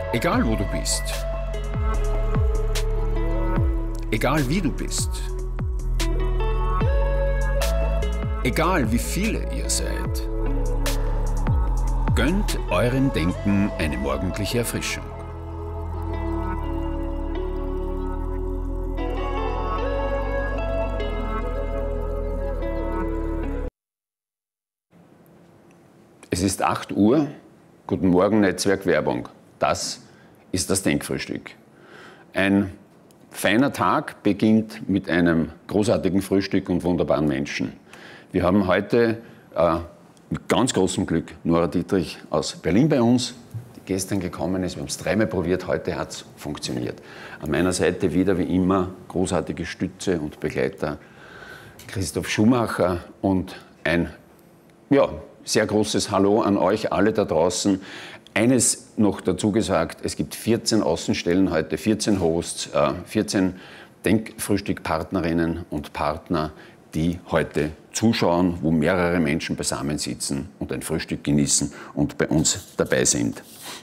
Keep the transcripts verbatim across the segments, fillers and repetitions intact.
Egal wo du bist, egal wie du bist, egal wie viele ihr seid, gönnt eurem Denken eine morgendliche Erfrischung. Es ist acht Uhr. Guten Morgen, Netzwerk Werbung. Das ist das Denkfrühstück. Ein feiner Tag beginnt mit einem großartigen Frühstück und wunderbaren Menschen. Wir haben heute äh, mit ganz großem Glück Nora Dietrich aus Berlin bei uns, die gestern gekommen ist. Wir haben es dreimal probiert, heute hat es funktioniert. An meiner Seite wieder wie immer großartige Stütze und Begleiter Christoph Schumacher und ein ja, sehr großes Hallo an euch alle da draußen. Eines noch dazu gesagt, es gibt vierzehn Außenstellen heute, vierzehn Hosts, vierzehn Denkfrühstück-Partnerinnen und Partner, die heute zuschauen, wo mehrere Menschen beisammensitzen und ein Frühstück genießen und bei uns dabei sind.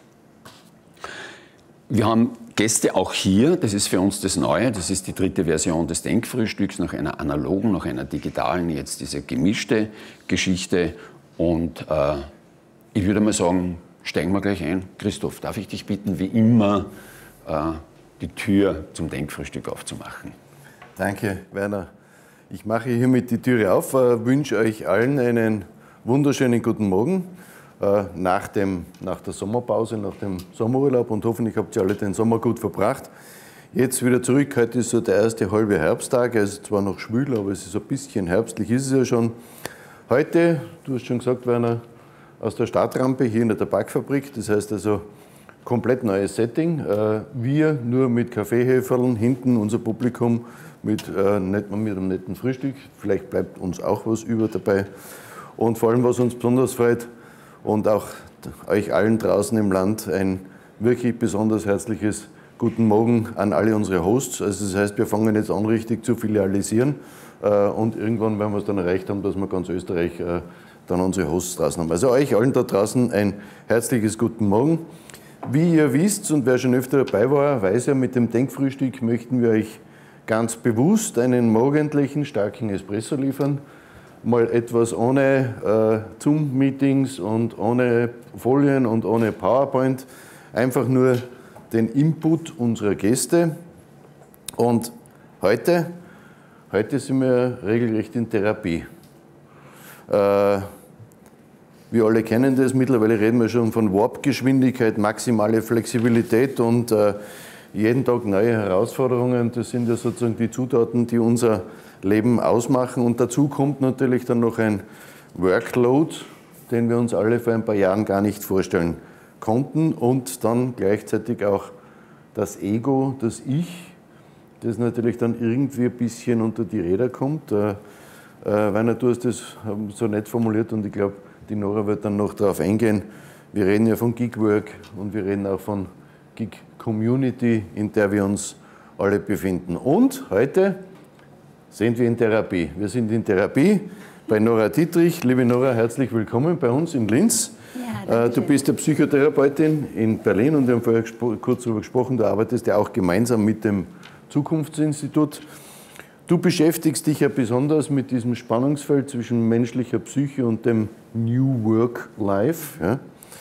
Wir haben Gäste auch hier, das ist für uns das Neue, das ist die dritte Version des Denkfrühstücks, nach einer analogen, nach einer digitalen, jetzt diese gemischte Geschichte. Und äh, ich würde mal sagen, steigen wir gleich ein. Christoph, darf ich dich bitten, wie immer äh, die Tür zum Denkfrühstück aufzumachen? Danke, Werner. Ich mache hiermit die Türe auf, äh, wünsche euch allen einen wunderschönen guten Morgen äh, nach, dem, nach der Sommerpause, nach dem Sommerurlaub, und hoffentlich habt ihr alle den Sommer gut verbracht. Jetzt wieder zurück, heute ist so der erste halbe Herbsttag, also zwar noch schwül, aber es ist ein bisschen herbstlich, ist es ja schon. Heute, du hast schon gesagt, Werner, aus der Startrampe hier in der Tabakfabrik, das heißt also komplett neues Setting. Wir nur mit Kaffeeheferln, hinten unser Publikum mit, äh, mit einem netten Frühstück. Vielleicht bleibt uns auch was über dabei. Und vor allem, was uns besonders freut und auch euch allen draußen im Land, ein wirklich besonders herzliches Guten Morgen an alle unsere Hosts. Also das heißt, wir fangen jetzt an, richtig zu filialisieren. Und irgendwann werden wir es dann erreicht haben, dass wir ganz Österreich dann unsere Hosts draußen haben. Also euch allen da draußen ein herzliches Guten Morgen. Wie ihr wisst und wer schon öfter dabei war, weiß ja, mit dem Denkfrühstück möchten wir euch ganz bewusst einen morgendlichen, starken Espresso liefern. Mal etwas ohne äh, Zoom-Meetings und ohne Folien und ohne PowerPoint. Einfach nur den Input unserer Gäste. Und heute, heute sind wir regelrecht in Therapie. Äh, wir alle kennen das, mittlerweile reden wir schon von Warp-Geschwindigkeit, maximale Flexibilität und äh, jeden Tag neue Herausforderungen. Das sind ja sozusagen die Zutaten, die unser Leben ausmachen. Und dazu kommt natürlich dann noch ein Workload, den wir uns alle vor ein paar Jahren gar nicht vorstellen konnten. Und dann gleichzeitig auch das Ego, das Ich, das natürlich dann irgendwie ein bisschen unter die Räder kommt. Äh, Werner, du hast das so nett formuliert und ich glaube, die Nora wird dann noch darauf eingehen. Wir reden ja von Gigwork und wir reden auch von Gig-Community, in der wir uns alle befinden. Und heute sind wir in Therapie. Wir sind in Therapie bei Nora Dietrich. Liebe Nora, herzlich willkommen bei uns in Linz. Ja, du bist ja Psychotherapeutin in Berlin und wir haben vorher kurz darüber gesprochen, du arbeitest ja auch gemeinsam mit dem Zukunftsinstitut. Du beschäftigst dich ja besonders mit diesem Spannungsfeld zwischen menschlicher Psyche und dem New Work Life. Ja.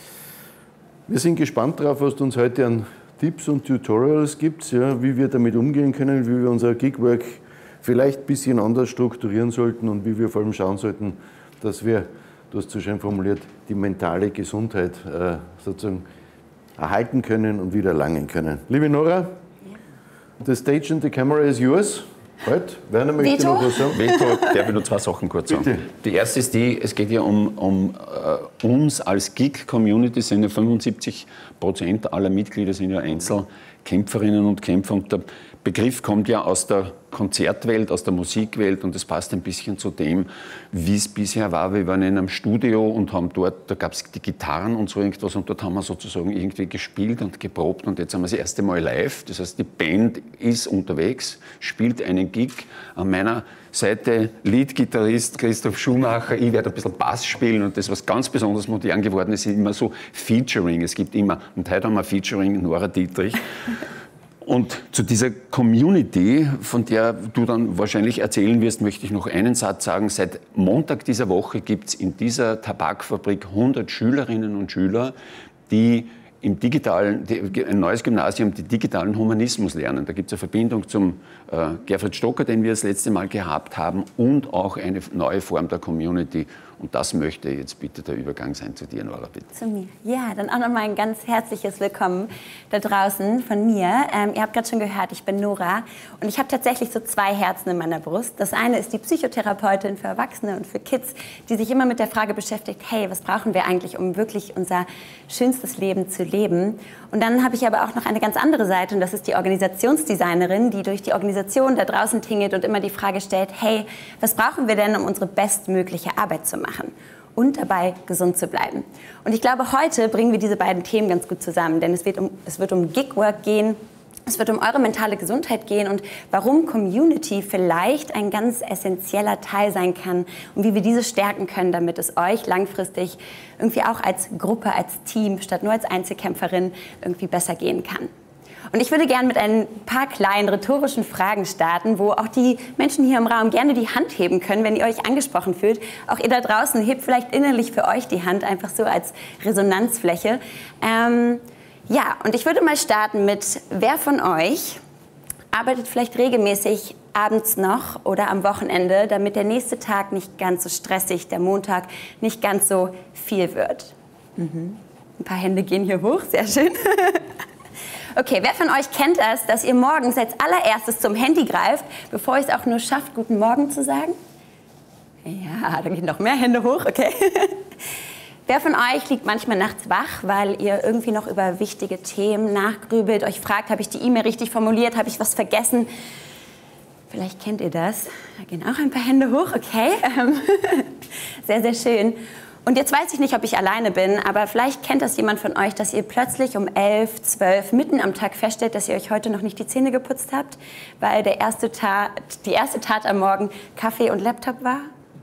Wir sind gespannt darauf, was du uns heute an Tipps und Tutorials gibt, ja, wie wir damit umgehen können, wie wir unser Gigwork vielleicht ein bisschen anders strukturieren sollten und wie wir vor allem schauen sollten, dass wir, du hast so schön formuliert, die mentale Gesundheit äh, sozusagen erhalten können und wieder erlangen können. Liebe Nora, ja. The stage and the camera is yours. Halt, Werner möchte Veto? noch was sagen. Veto, darf ich nur zwei Sachen kurz sagen. Bitte. Die erste ist die, es geht ja um, um uh, uns als Gig-Community, sind ja fünfundsiebzig Prozent aller Mitglieder sind ja Einzelkämpferinnen und Kämpfer. Und der Begriff kommt ja aus der Konzertwelt, aus der Musikwelt und das passt ein bisschen zu dem, wie es bisher war. Wir waren in einem Studio und haben dort, da gab es die Gitarren und so irgendwas und dort haben wir sozusagen irgendwie gespielt und geprobt und jetzt haben wir das erste Mal live. Das heißt, die Band ist unterwegs, spielt einen Gig. An meiner Seite Lead-Gitarrist Christoph Schumacher, ich werde ein bisschen Bass spielen und das, was ganz besonders modern geworden ist, ist immer so Featuring. Es gibt immer, und heute haben wir Featuring Nora Dietrich. Und zu dieser Community, von der du dann wahrscheinlich erzählen wirst, möchte ich noch einen Satz sagen. Seit Montag dieser Woche gibt es in dieser Tabakfabrik hundert Schülerinnen und Schüler, die im digitalen, die, ein neues Gymnasium, die digitalen Humanismus lernen. Da gibt es eine Verbindung zum äh, Gerfried Stocker, den wir das letzte Mal gehabt haben, und auch eine neue Form der Community. Und das möchte jetzt bitte der Übergang sein zu dir, Nora, bitte. Zu mir. Ja, dann auch nochmal ein ganz herzliches Willkommen da draußen von mir. Ähm, ihr habt gerade schon gehört, ich bin Nora und ich habe tatsächlich so zwei Herzen in meiner Brust. Das eine ist die Psychotherapeutin für Erwachsene und für Kids, die sich immer mit der Frage beschäftigt, hey, was brauchen wir eigentlich, um wirklich unser schönstes Leben zu leben? Und dann habe ich aber auch noch eine ganz andere Seite und das ist die Organisationsdesignerin, die durch die Organisation da draußen tingelt und immer die Frage stellt, hey, was brauchen wir denn, um unsere bestmögliche Arbeit zu machen und dabei gesund zu bleiben? Und ich glaube, heute bringen wir diese beiden Themen ganz gut zusammen, denn es wird um, es wird um Gigwork gehen, es wird um eure mentale Gesundheit gehen und warum Community vielleicht ein ganz essentieller Teil sein kann und wie wir diese stärken können, damit es euch langfristig irgendwie auch als Gruppe, als Team, statt nur als Einzelkämpferin irgendwie besser gehen kann. Und ich würde gerne mit ein paar kleinen rhetorischen Fragen starten, wo auch die Menschen hier im Raum gerne die Hand heben können, wenn ihr euch angesprochen fühlt. Auch ihr da draußen hebt vielleicht innerlich für euch die Hand, einfach so als Resonanzfläche. Ähm, ja, und ich würde mal starten mit, wer von euch arbeitet vielleicht regelmäßig abends noch oder am Wochenende, damit der nächste Tag nicht ganz so stressig, der Montag nicht ganz so viel wird? Mhm. Ein paar Hände gehen hier hoch, sehr schön. Okay, wer von euch kennt das, dass ihr morgens als allererstes zum Handy greift, bevor ihr es auch nur schafft, guten Morgen zu sagen? Ja, da gehen noch mehr Hände hoch, okay. Wer von euch liegt manchmal nachts wach, weil ihr irgendwie noch über wichtige Themen nachgrübelt, euch fragt, habe ich die E-Mail richtig formuliert, habe ich was vergessen? Vielleicht kennt ihr das. Da gehen auch ein paar Hände hoch, okay. Sehr, sehr schön. Und jetzt weiß ich nicht, ob ich alleine bin, aber vielleicht kennt das jemand von euch, dass ihr plötzlich um elf, zwölf, mitten am Tag feststellt, dass ihr euch heute noch nicht die Zähne geputzt habt, weil der erste Tat, die erste Tat am Morgen Kaffee und Laptop war?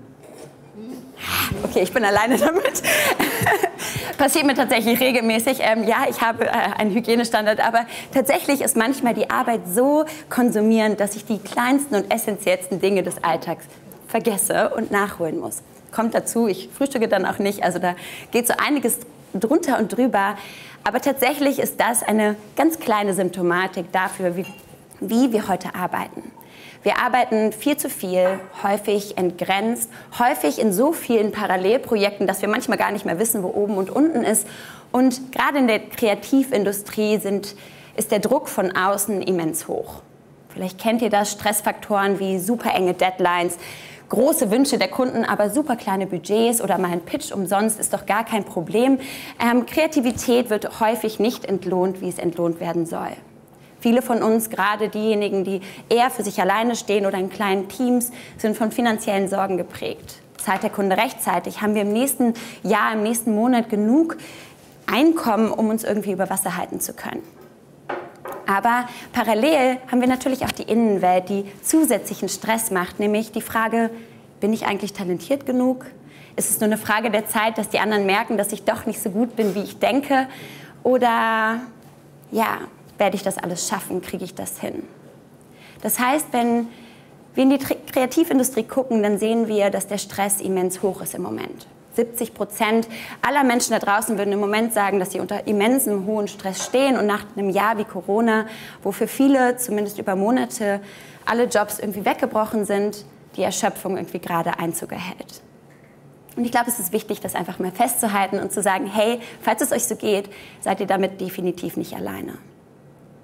Okay, ich bin alleine damit. Passiert mir tatsächlich regelmäßig. Ähm, ja, ich habe äh, einen Hygienestandard, aber tatsächlich ist manchmal die Arbeit so konsumierend, dass ich die kleinsten und essentiellsten Dinge des Alltags vergesse und nachholen muss. Kommt dazu, ich frühstücke dann auch nicht, also da geht so einiges drunter und drüber. Aber tatsächlich ist das eine ganz kleine Symptomatik dafür, wie, wie wir heute arbeiten. Wir arbeiten viel zu viel, häufig entgrenzt, häufig in so vielen Parallelprojekten, dass wir manchmal gar nicht mehr wissen, wo oben und unten ist. Und gerade in der Kreativindustrie sind, ist der Druck von außen immens hoch. Vielleicht kennt ihr das, Stressfaktoren wie super enge Deadlines, große Wünsche der Kunden, aber super kleine Budgets oder mal ein Pitch umsonst ist doch gar kein Problem. Ähm, Kreativität wird häufig nicht entlohnt, wie es entlohnt werden soll. Viele von uns, gerade diejenigen, die eher für sich alleine stehen oder in kleinen Teams, sind von finanziellen Sorgen geprägt. Zahlt der Kunde rechtzeitig? Haben wir im nächsten Jahr, im nächsten Monat genug Einkommen, um uns irgendwie über Wasser halten zu können? Aber parallel haben wir natürlich auch die Innenwelt, die zusätzlichen Stress macht, nämlich die Frage, bin ich eigentlich talentiert genug? Ist es nur eine Frage der Zeit, dass die anderen merken, dass ich doch nicht so gut bin, wie ich denke? Oder ja, werde ich das alles schaffen, kriege ich das hin? Das heißt, wenn wir in die Kreativindustrie gucken, dann sehen wir, dass der Stress immens hoch ist im Moment. siebzig Prozent aller Menschen da draußen würden im Moment sagen, dass sie unter immensem hohen Stress stehen. Und nach einem Jahr wie Corona, wo für viele zumindest über Monate alle Jobs irgendwie weggebrochen sind, die Erschöpfung irgendwie gerade Einzug erhält. Und ich glaube, es ist wichtig, das einfach mal festzuhalten und zu sagen, hey, falls es euch so geht, seid ihr damit definitiv nicht alleine.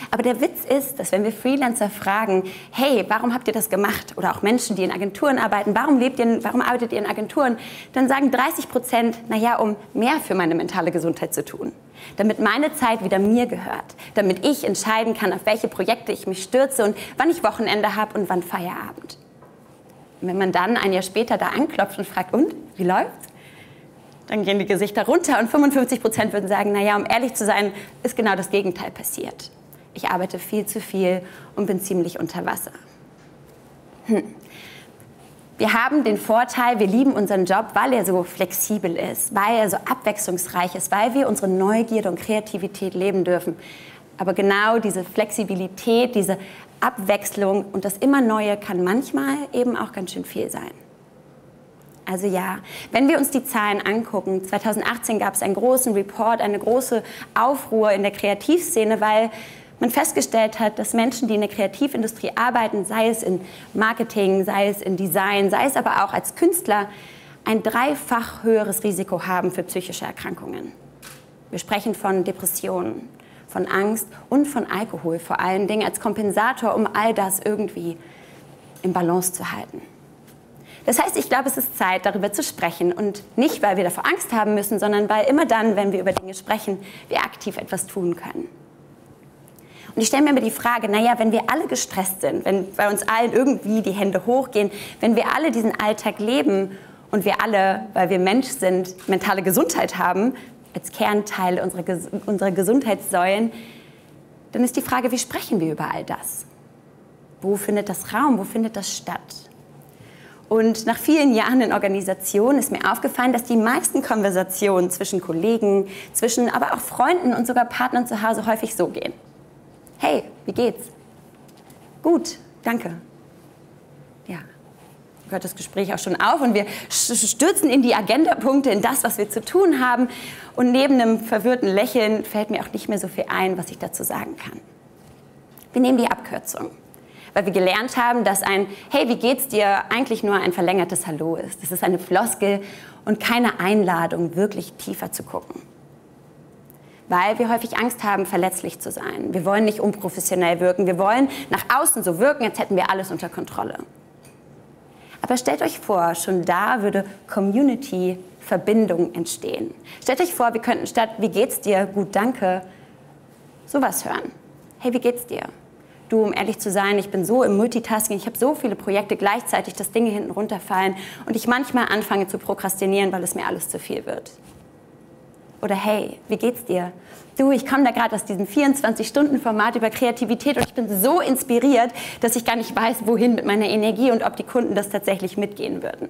Aber der Witz ist, dass wenn wir Freelancer fragen, hey, warum habt ihr das gemacht? Oder auch Menschen, die in Agenturen arbeiten, warum lebt ihr, warum arbeitet ihr in Agenturen? Dann sagen dreißig Prozent, naja, um mehr für meine mentale Gesundheit zu tun. Damit meine Zeit wieder mir gehört. Damit ich entscheiden kann, auf welche Projekte ich mich stürze und wann ich Wochenende habe und wann Feierabend. Und wenn man dann ein Jahr später da anklopft und fragt, und, wie läuft's? Dann gehen die Gesichter runter und fünfundfünfzig Prozent würden sagen, naja, um ehrlich zu sein, ist genau das Gegenteil passiert. Ich arbeite viel zu viel und bin ziemlich unter Wasser. Hm. Wir haben den Vorteil, wir lieben unseren Job, weil er so flexibel ist, weil er so abwechslungsreich ist, weil wir unsere Neugierde und Kreativität leben dürfen. Aber genau diese Flexibilität, diese Abwechslung und das immer Neue kann manchmal eben auch ganz schön viel sein. Also ja, wenn wir uns die Zahlen angucken, zweitausendachtzehn gab es einen großen Report, eine große Aufruhr in der Kreativszene, weil man festgestellt hat, dass Menschen, die in der Kreativindustrie arbeiten, sei es in Marketing, sei es in Design, sei es aber auch als Künstler, ein dreifach höheres Risiko haben für psychische Erkrankungen. Wir sprechen von Depressionen, von Angst und von Alkohol, vor allen Dingen als Kompensator, um all das irgendwie in Balance zu halten. Das heißt, ich glaube, es ist Zeit, darüber zu sprechen. Und nicht, weil wir davor Angst haben müssen, sondern weil immer dann, wenn wir über Dinge sprechen, wir aktiv etwas tun können. Und ich stelle mir immer die Frage, naja, wenn wir alle gestresst sind, wenn bei uns allen irgendwie die Hände hochgehen, wenn wir alle diesen Alltag leben und wir alle, weil wir Mensch sind, mentale Gesundheit haben, als Kernteil unserer, Ges unserer Gesundheitssäulen, dann ist die Frage, wie sprechen wir über all das? Wo findet das Raum? Wo findet das statt? Und nach vielen Jahren in Organisationen ist mir aufgefallen, dass die meisten Konversationen zwischen Kollegen, zwischen aber auch Freunden und sogar Partnern zu Hause häufig so gehen. Hey, wie geht's? Gut, danke. Ja, hört das Gespräch auch schon auf und wir stürzen in die Agendapunkte, in das, was wir zu tun haben. Und neben einem verwirrten Lächeln fällt mir auch nicht mehr so viel ein, was ich dazu sagen kann. Wir nehmen die Abkürzung, weil wir gelernt haben, dass ein Hey, wie geht's dir eigentlich nur ein verlängertes Hallo ist. Das ist eine Floskel und keine Einladung, wirklich tiefer zu gucken. Weil wir häufig Angst haben, verletzlich zu sein. Wir wollen nicht unprofessionell wirken. Wir wollen nach außen so wirken, als hätten wir alles unter Kontrolle. Aber stellt euch vor, schon da würde Community, Verbindung entstehen. Stellt euch vor, wir könnten statt Wie geht's dir? Gut, danke, sowas hören. Hey, wie geht's dir? Du, um ehrlich zu sein, ich bin so im Multitasking, ich habe so viele Projekte gleichzeitig, dass Dinge hinten runterfallen und ich manchmal anfange zu prokrastinieren, weil es mir alles zu viel wird. Oder hey, wie geht's dir? Du, ich komme da gerade aus diesem vierundzwanzig Stunden Format über Kreativität und ich bin so inspiriert, dass ich gar nicht weiß, wohin mit meiner Energie und ob die Kunden das tatsächlich mitgehen würden.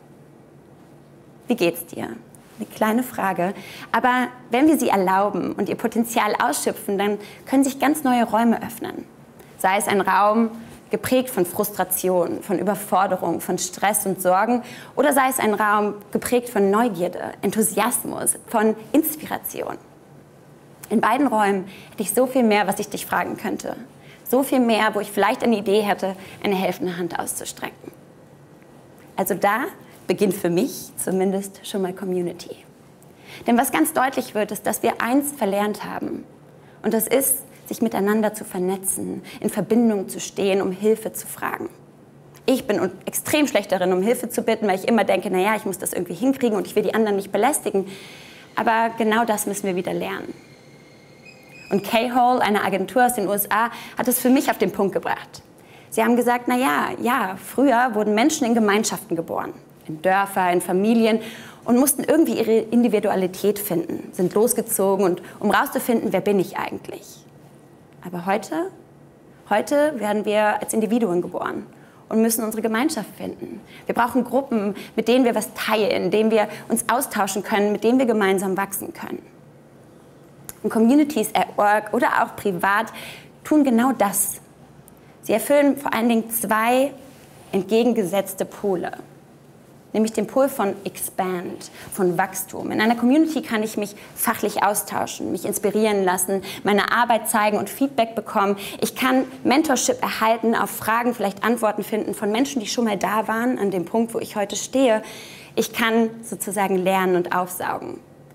Wie geht's dir? Eine kleine Frage. Aber wenn wir sie erlauben und ihr Potenzial ausschöpfen, dann können sich ganz neue Räume öffnen. Sei es ein Raum geprägt von Frustration, von Überforderung, von Stress und Sorgen, oder sei es ein Raum geprägt von Neugierde, Enthusiasmus, von Inspiration. In beiden Räumen hätte ich so viel mehr, was ich dich fragen könnte. So viel mehr, wo ich vielleicht eine Idee hätte, eine helfende Hand auszustrecken. Also da beginnt für mich zumindest schon mal Community. Denn was ganz deutlich wird, ist, dass wir eins verlernt haben. Und das ist, sich miteinander zu vernetzen, in Verbindung zu stehen, um Hilfe zu fragen. Ich bin extrem schlecht darin, um Hilfe zu bitten, weil ich immer denke, naja, ich muss das irgendwie hinkriegen und ich will die anderen nicht belästigen. Aber genau das müssen wir wieder lernen. Und K-Hole, eine Agentur aus den U S A, hat es für mich auf den Punkt gebracht. Sie haben gesagt, naja, ja, früher wurden Menschen in Gemeinschaften geboren, in Dörfer, in Familien und mussten irgendwie ihre Individualität finden, sind losgezogen, und um rauszufinden, wer bin ich eigentlich. Aber heute, heute werden wir als Individuen geboren und müssen unsere Gemeinschaft finden. Wir brauchen Gruppen, mit denen wir was teilen, mit denen wir uns austauschen können, mit denen wir gemeinsam wachsen können. Und Communities at Work oder auch privat tun genau das. Sie erfüllen vor allen Dingen zwei entgegengesetzte Pole. Nämlich den Pol von Expand, von Wachstum. In einer Community kann ich mich fachlich austauschen, mich inspirieren lassen, meine Arbeit zeigen und Feedback bekommen. Ich kann Mentorship erhalten, auf Fragen vielleicht Antworten finden von Menschen, die schon mal da waren, an dem Punkt, wo ich heute stehe. Ich kann sozusagen lernen und aufsaugen.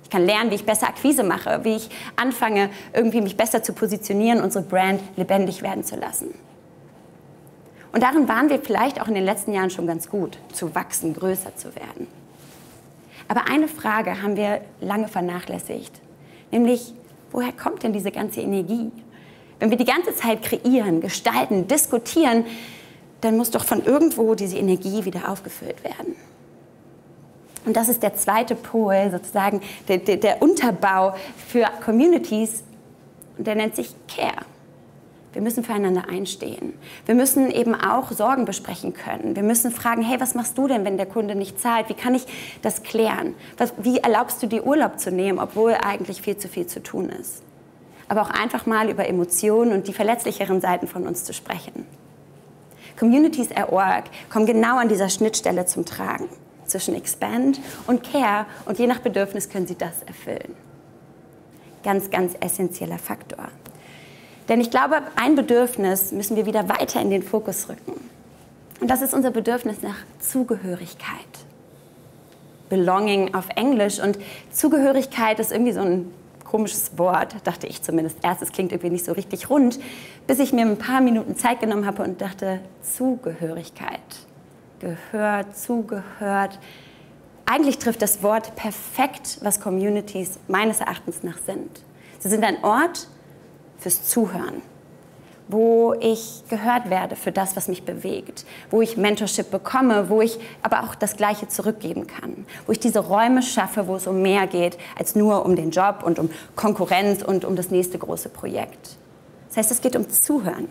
Ich kann lernen, wie ich besser Akquise mache, wie ich anfange, irgendwie mich besser zu positionieren, unsere Brand lebendig werden zu lassen. Und darin waren wir vielleicht auch in den letzten Jahren schon ganz gut, zu wachsen, größer zu werden. Aber eine Frage haben wir lange vernachlässigt, nämlich, woher kommt denn diese ganze Energie? Wenn wir die ganze Zeit kreieren, gestalten, diskutieren, dann muss doch von irgendwo diese Energie wieder aufgefüllt werden. Und das ist der zweite Pol, sozusagen der, der, der Unterbau für Communities, und der nennt sich Care. Wir müssen füreinander einstehen. Wir müssen eben auch Sorgen besprechen können. Wir müssen fragen, hey, was machst du denn, wenn der Kunde nicht zahlt? Wie kann ich das klären? Was, wie erlaubst du dir Urlaub zu nehmen, obwohl eigentlich viel zu viel zu tun ist? Aber auch einfach mal über Emotionen und die verletzlicheren Seiten von uns zu sprechen. Communities at Work kommen genau an dieser Schnittstelle zum Tragen. Zwischen Expand und Care, und je nach Bedürfnis können Sie das erfüllen. Ganz, ganz essentieller Faktor. Denn ich glaube, ein Bedürfnis müssen wir wieder weiter in den Fokus rücken. Und das ist unser Bedürfnis nach Zugehörigkeit. Belonging auf Englisch, und Zugehörigkeit ist irgendwie so ein komisches Wort, dachte ich zumindest erst. Es klingt irgendwie nicht so richtig rund, bis ich mir ein paar Minuten Zeit genommen habe und dachte, Zugehörigkeit. Gehört, zugehört. Eigentlich trifft das Wort perfekt, was Communities meines Erachtens nach sind. Sie sind ein Ort fürs Zuhören, wo ich gehört werde für das, was mich bewegt, wo ich Mentorship bekomme, wo ich aber auch das Gleiche zurückgeben kann, wo ich diese Räume schaffe, wo es um mehr geht als nur um den Job und um Konkurrenz und um das nächste große Projekt. Das heißt, es geht um Zuhören.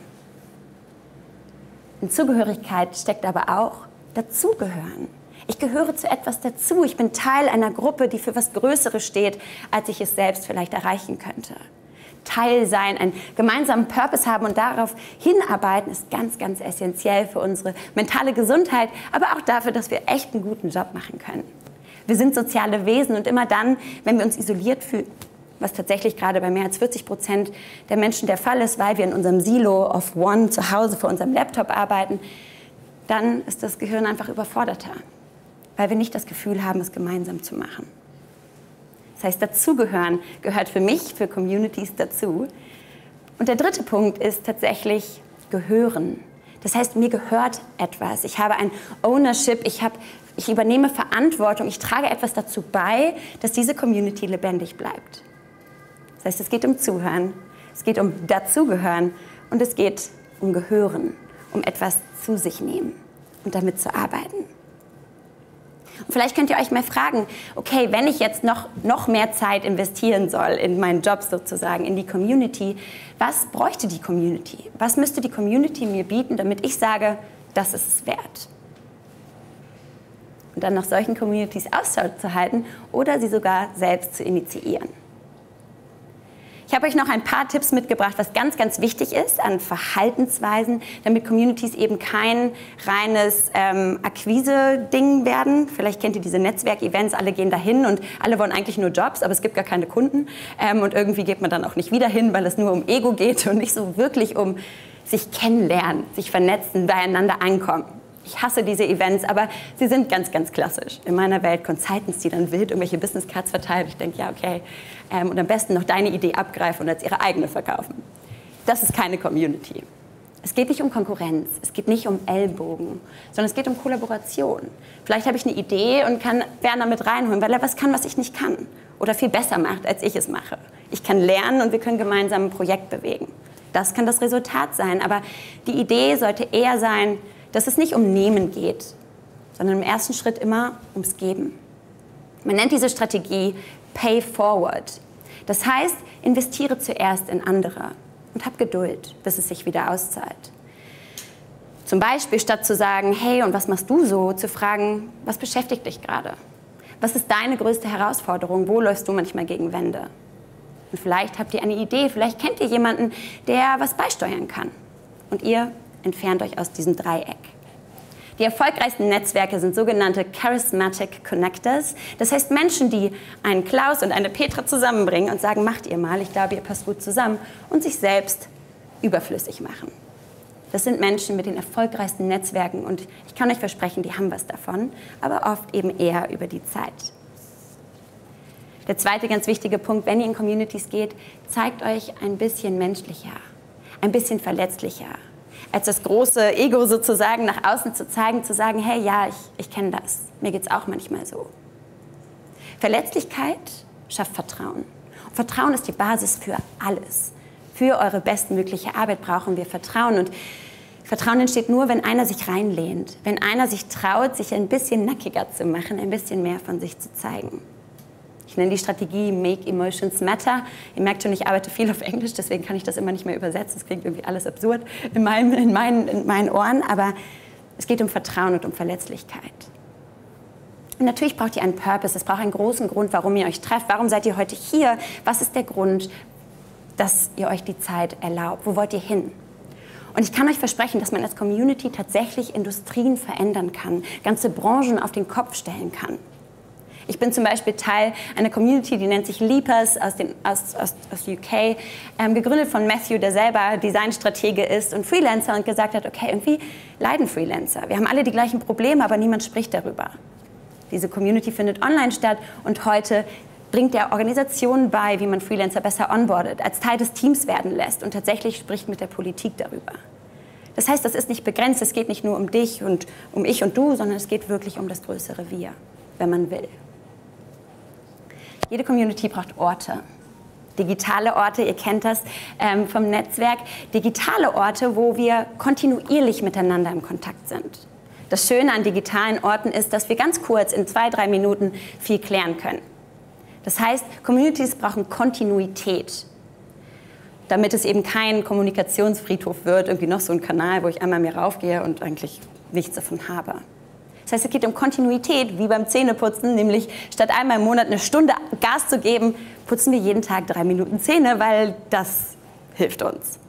In Zugehörigkeit steckt aber auch dazugehören. Ich gehöre zu etwas dazu. Ich bin Teil einer Gruppe, die für was Größeres steht, als ich es selbst vielleicht erreichen könnte. Teil sein, einen gemeinsamen Purpose haben und darauf hinarbeiten, ist ganz, ganz essentiell für unsere mentale Gesundheit, aber auch dafür, dass wir echt einen guten Job machen können. Wir sind soziale Wesen, und immer dann, wenn wir uns isoliert fühlen, was tatsächlich gerade bei mehr als vierzig Prozent der Menschen der Fall ist, weil wir in unserem Silo of One zu Hause vor unserem Laptop arbeiten, dann ist das Gehirn einfach überforderter, weil wir nicht das Gefühl haben, es gemeinsam zu machen. Das heißt, dazugehören gehört für mich, für Communities dazu. Und der dritte Punkt ist tatsächlich Gehören. Das heißt, mir gehört etwas. Ich habe ein Ownership, ich, habe, ich übernehme Verantwortung, ich trage etwas dazu bei, dass diese Community lebendig bleibt. Das heißt, es geht um Zuhören, es geht um Dazugehören und es geht um Gehören, um etwas zu sich nehmen und damit zu arbeiten. Und vielleicht könnt ihr euch mal fragen, okay, wenn ich jetzt noch, noch mehr Zeit investieren soll in meinen Job sozusagen, in die Community, was bräuchte die Community? Was müsste die Community mir bieten, damit ich sage, das ist es wert? Und dann nach solchen Communities Ausschau zu halten oder sie sogar selbst zu initiieren. Ich habe euch noch ein paar Tipps mitgebracht, was ganz, ganz wichtig ist an Verhaltensweisen, damit Communities eben kein reines ähm, Akquise-Ding werden. Vielleicht kennt ihr diese Netzwerkevents, alle gehen dahin und alle wollen eigentlich nur Jobs, aber es gibt gar keine Kunden. Ähm, und irgendwie geht man dann auch nicht wieder hin, weil es nur um Ego geht und nicht so wirklich um sich kennenlernen, sich vernetzen, beieinander ankommen. Ich hasse diese Events, aber sie sind ganz, ganz klassisch. In meiner Welt Consultants, die dann wild irgendwelche Business Cards verteilen. Ich denke, ja, okay. Ähm, und am besten noch deine Idee abgreifen und als ihre eigene verkaufen. Das ist keine Community. Es geht nicht um Konkurrenz, es geht nicht um Ellbogen, sondern es geht um Kollaboration. Vielleicht habe ich eine Idee und kann Werner mit reinholen, weil er was kann, was ich nicht kann. Oder viel besser macht, als ich es mache. Ich kann lernen und wir können gemeinsam ein Projekt bewegen. Das kann das Resultat sein. Aber die Idee sollte eher sein, dass es nicht um Nehmen geht, sondern im ersten Schritt immer ums Geben. Man nennt diese Strategie Pay Forward. Das heißt, investiere zuerst in andere und hab Geduld, bis es sich wieder auszahlt. Zum Beispiel, statt zu sagen, hey, und was machst du so, zu fragen, was beschäftigt dich gerade? Was ist deine größte Herausforderung? Wo läufst du manchmal gegen Wände? Und vielleicht habt ihr eine Idee, vielleicht kennt ihr jemanden, der was beisteuern kann. Und ihr entfernt euch aus diesem Dreieck. Die erfolgreichsten Netzwerke sind sogenannte Charismatic Connectors. Das heißt Menschen, die einen Klaus und eine Petra zusammenbringen und sagen, macht ihr mal, ich glaube, ihr passt gut zusammen, und sich selbst überflüssig machen. Das sind Menschen mit den erfolgreichsten Netzwerken und ich kann euch versprechen, die haben was davon, aber oft eben eher über die Zeit. Der zweite ganz wichtige Punkt, wenn ihr in Communities geht, zeigt euch ein bisschen menschlicher, ein bisschen verletzlicher. Als das große Ego sozusagen nach außen zu zeigen, zu sagen, hey, ja, ich, ich kenne das, mir geht es auch manchmal so. Verletzlichkeit schafft Vertrauen. Und Vertrauen ist die Basis für alles. Für eure bestmögliche Arbeit brauchen wir Vertrauen. Und Vertrauen entsteht nur, wenn einer sich reinlehnt, wenn einer sich traut, sich ein bisschen nackiger zu machen, ein bisschen mehr von sich zu zeigen. Ich nenne die Strategie Make Emotions Matter. Ihr merkt schon, ich arbeite viel auf Englisch, deswegen kann ich das immer nicht mehr übersetzen. Das klingt irgendwie alles absurd in meinen, in meinen, in meinen Ohren, aber es geht um Vertrauen und um Verletzlichkeit. Und natürlich braucht ihr einen Purpose, es braucht einen großen Grund, warum ihr euch trefft. Warum seid ihr heute hier? Was ist der Grund, dass ihr euch die Zeit erlaubt? Wo wollt ihr hin? Und ich kann euch versprechen, dass man als Community tatsächlich Industrien verändern kann, ganze Branchen auf den Kopf stellen kann. Ich bin zum Beispiel Teil einer Community, die nennt sich Leapers aus, den, aus, aus, aus U K, ähm, gegründet von Matthew, der selber Designstratege ist und Freelancer und gesagt hat, okay, irgendwie leiden Freelancer. Wir haben alle die gleichen Probleme, aber niemand spricht darüber. Diese Community findet online statt und heute bringt er Organisationen bei, wie man Freelancer besser onboardet, als Teil des Teams werden lässt und tatsächlich spricht mit der Politik darüber. Das heißt, das ist nicht begrenzt, es geht nicht nur um dich und um ich und du, sondern es geht wirklich um das größere Wir, wenn man will. Jede Community braucht Orte. Digitale Orte, ihr kennt das ähm, vom Netzwerk. Digitale Orte, wo wir kontinuierlich miteinander im Kontakt sind. Das Schöne an digitalen Orten ist, dass wir ganz kurz in zwei, drei Minuten viel klären können. Das heißt, Communities brauchen Kontinuität, damit es eben kein Kommunikationsfriedhof wird, irgendwie noch so ein Kanal, wo ich einmal mir raufgehe und eigentlich nichts davon habe. Das heißt, es geht um Kontinuität, wie beim Zähneputzen, nämlich statt einmal im Monat eine Stunde Gas zu geben, putzen wir jeden Tag drei Minuten Zähne, weil das hilft uns.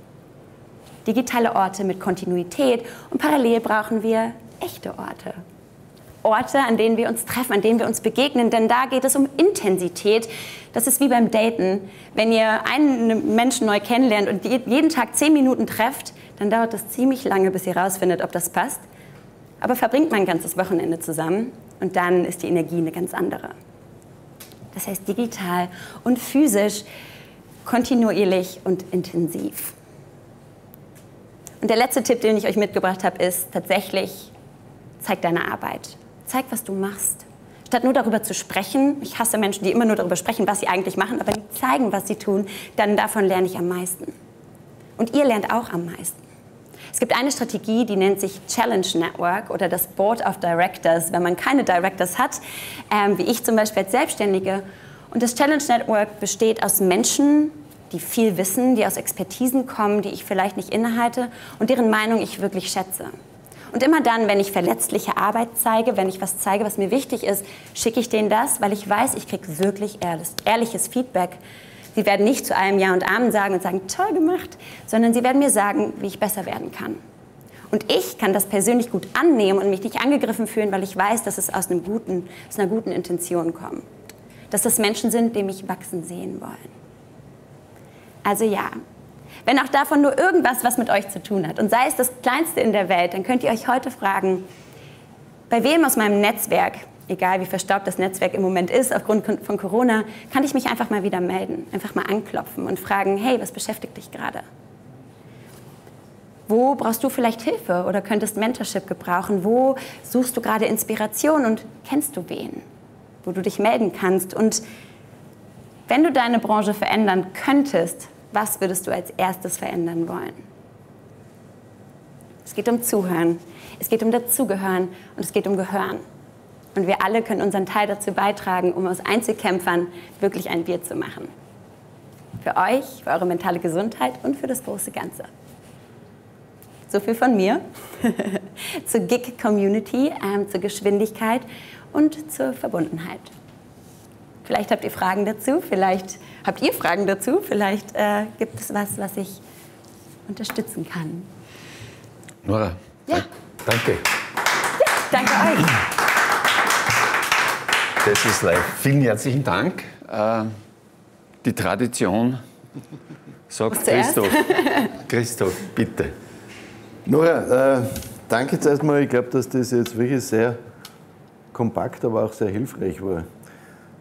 Digitale Orte mit Kontinuität und parallel brauchen wir echte Orte. Orte, an denen wir uns treffen, an denen wir uns begegnen, denn da geht es um Intensität. Das ist wie beim Daten. Wenn ihr einen Menschen neu kennenlernt und jeden Tag zehn Minuten trefft, dann dauert das ziemlich lange, bis ihr rausfindet, ob das passt. Aber verbringt man ein ganzes Wochenende zusammen und dann ist die Energie eine ganz andere. Das heißt digital und physisch, kontinuierlich und intensiv. Und der letzte Tipp, den ich euch mitgebracht habe, ist tatsächlich, zeig deine Arbeit. Zeig, was du machst. Statt nur darüber zu sprechen, ich hasse Menschen, die immer nur darüber sprechen, was sie eigentlich machen, aber die zeigen, was sie tun, dann davon lerne ich am meisten. Und ihr lernt auch am meisten. Es gibt eine Strategie, die nennt sich Challenge Network oder das Board of Directors, wenn man keine Directors hat, ähm, wie ich zum Beispiel als Selbstständige. Und das Challenge Network besteht aus Menschen, die viel wissen, die aus Expertisen kommen, die ich vielleicht nicht innehalte und deren Meinung ich wirklich schätze. Und immer dann, wenn ich verletzliche Arbeit zeige, wenn ich was zeige, was mir wichtig ist, schicke ich denen das, weil ich weiß, ich kriege wirklich ehrliches Feedback. Sie werden nicht zu allem Ja und Amen sagen und sagen, toll gemacht, sondern sie werden mir sagen, wie ich besser werden kann. Und ich kann das persönlich gut annehmen und mich nicht angegriffen fühlen, weil ich weiß, dass es aus, einem guten, aus einer guten Intention kommt. Dass das Menschen sind, die mich wachsen sehen wollen. Also ja, wenn auch davon nur irgendwas was mit euch zu tun hat und sei es das Kleinste in der Welt, dann könnt ihr euch heute fragen, bei wem aus meinem Netzwerk, egal wie verstaubt das Netzwerk im Moment ist, aufgrund von Corona, kann ich mich einfach mal wieder melden, einfach mal anklopfen und fragen, hey, was beschäftigt dich gerade? Wo brauchst du vielleicht Hilfe oder könntest Mentorship gebrauchen? Wo suchst du gerade Inspiration und kennst du wen, wo du dich melden kannst? Und wenn du deine Branche verändern könntest, was würdest du als erstes verändern wollen? Es geht um Zuhören, es geht um Dazugehören und es geht um Gehören. Und wir alle können unseren Teil dazu beitragen, um aus Einzelkämpfern wirklich ein Wir zu machen. Für euch, für eure mentale Gesundheit und für das große Ganze. So viel von mir zur Gig Community, ähm, zur Geschwindigkeit und zur Verbundenheit. Vielleicht habt ihr Fragen dazu, vielleicht habt ihr Fragen dazu, vielleicht äh, gibt es was, was ich unterstützen kann. Nora, ja. Danke. Ja, danke euch. Das ist live. Vielen herzlichen Dank. Äh, die Tradition sagt Christoph. Christoph, bitte. Nora, äh, danke jetzt erstmal. Ich glaube, dass das jetzt wirklich sehr kompakt, aber auch sehr hilfreich war.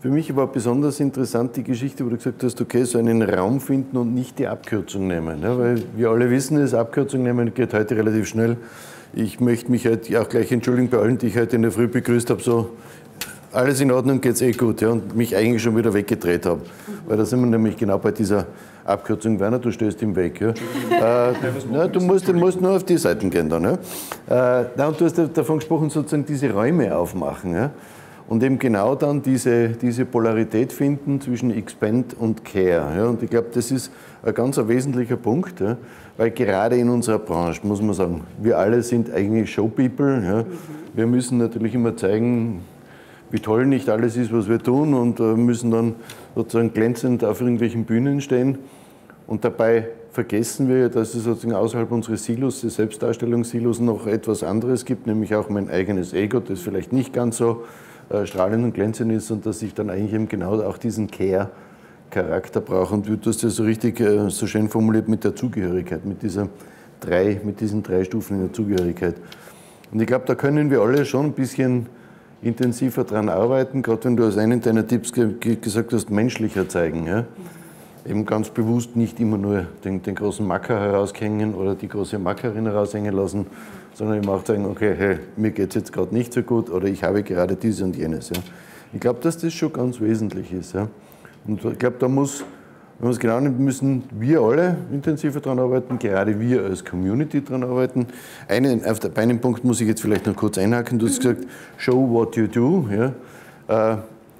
Für mich war besonders interessant die Geschichte, wo du gesagt hast, okay, so einen Raum finden und nicht die Abkürzung nehmen. Ja, weil wir alle wissen, das Abkürzung nehmen geht heute relativ schnell. Ich möchte mich halt auch gleich entschuldigen bei allen, die ich heute in der Früh begrüßt habe, so alles in Ordnung, geht's eh gut, ja, und mich eigentlich schon wieder weggedreht habe. Weil da sind wir nämlich genau bei dieser Abkürzung. Werner, du stößt ihm weg. Ja. äh, na, du musst, du musst nur auf die Seiten gehen dann. Ja. Äh, na, und du hast davon gesprochen, sozusagen diese Räume aufmachen. Ja. Und eben genau dann diese, diese Polarität finden zwischen Expand und Care. Ja. Und ich glaube, das ist ein ganz ein wesentlicher Punkt, ja. Weil gerade in unserer Branche, muss man sagen, wir alle sind eigentlich Showpeople. Ja. Wir müssen natürlich immer zeigen, wie toll nicht alles ist, was wir tun, und äh, müssen dann sozusagen glänzend auf irgendwelchen Bühnen stehen. Und dabei vergessen wir, dass es sozusagen außerhalb unseres Silos, des Selbstdarstellungssilos, noch etwas anderes gibt, nämlich auch mein eigenes Ego, das vielleicht nicht ganz so äh, strahlend und glänzend ist, und dass ich dann eigentlich eben genau auch diesen Care-Charakter brauche. Und du hast das so richtig äh, so schön formuliert mit der Zugehörigkeit, mit, dieser drei, mit diesen drei Stufen in der Zugehörigkeit. Und ich glaube, da können wir alle schon ein bisschen intensiver daran arbeiten, gerade wenn du als einen deiner Tipps ge gesagt hast, menschlicher zeigen. Ja? Eben ganz bewusst nicht immer nur den, den großen Macker heraushängen oder die große Mackerin heraushängen lassen, sondern eben auch sagen, okay, hey, mir geht es jetzt gerade nicht so gut oder ich habe gerade dieses und jenes. Ja? Ich glaube, dass das schon ganz wesentlich ist. Ja? Und ich glaube, da muss, wenn man es genau nimmt, müssen wir alle intensiver daran arbeiten, gerade wir als Community daran arbeiten. Einen, auf der, bei einem Punkt muss ich jetzt vielleicht noch kurz einhaken. Du hast gesagt, show what you do. Ja? Äh,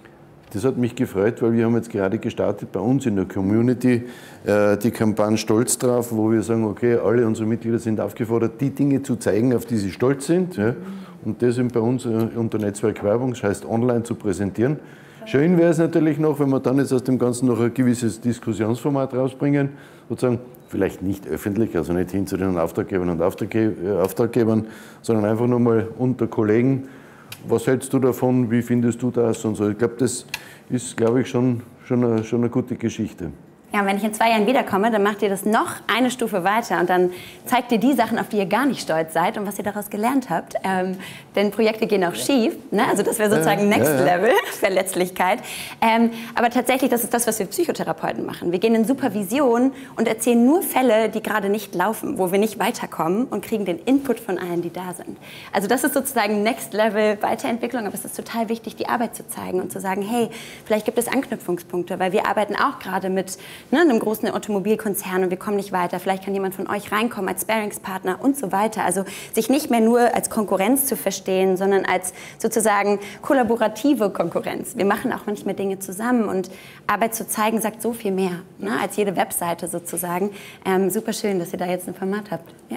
das hat mich gefreut, weil wir haben jetzt gerade gestartet bei uns in der Community äh, die Kampagne Stolz drauf, wo wir sagen, okay, alle unsere Mitglieder sind aufgefordert, die Dinge zu zeigen, auf die sie stolz sind. Ja? Und das eben bei uns äh, unter Netzwerkwerbung, das heißt online zu präsentieren. Schön wäre es natürlich noch, wenn wir dann jetzt aus dem Ganzen noch ein gewisses Diskussionsformat rausbringen, sozusagen vielleicht nicht öffentlich, also nicht hin zu den Auftraggebern und Auftragge Auftraggebern, sondern einfach nur mal unter Kollegen. Was hältst du davon? Wie findest du das? Und so. Ich glaube, das ist, glaube ich, schon, schon, eine, schon eine gute Geschichte. Ja, und wenn ich in zwei Jahren wiederkomme, dann macht ihr das noch eine Stufe weiter und dann zeigt ihr die Sachen, auf die ihr gar nicht stolz seid und was ihr daraus gelernt habt. Ähm, denn Projekte gehen auch schief, ne? Also das wäre sozusagen Next ja, ja. Level, Verletzlichkeit. Ähm, aber tatsächlich, das ist das, was wir Psychotherapeuten machen. Wir gehen in Supervision und erzählen nur Fälle, die gerade nicht laufen, wo wir nicht weiterkommen und kriegen den Input von allen, die da sind. Also das ist sozusagen Next Level Weiterentwicklung, aber es ist total wichtig, die Arbeit zu zeigen und zu sagen, hey, vielleicht gibt es Anknüpfungspunkte, weil wir arbeiten auch gerade mit Ne, einem großen Automobilkonzern und wir kommen nicht weiter. Vielleicht kann jemand von euch reinkommen als Sparingspartner und so weiter. Also sich nicht mehr nur als Konkurrenz zu verstehen, sondern als sozusagen kollaborative Konkurrenz. Wir machen auch manchmal Dinge zusammen und Arbeit zu zeigen sagt so viel mehr, ne, als jede Webseite sozusagen. Ähm, super schön, dass ihr da jetzt ein Format habt. Ja.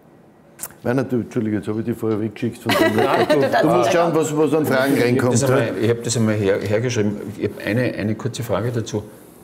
Werner, du, Entschuldige, jetzt habe ich dich vorher weggeschickt von deinem Laptop. Du, du musst schauen, was, was an Fragen reinkommt. Ich habe das einmal her, hergeschrieben. Ich habe eine, eine kurze Frage dazu.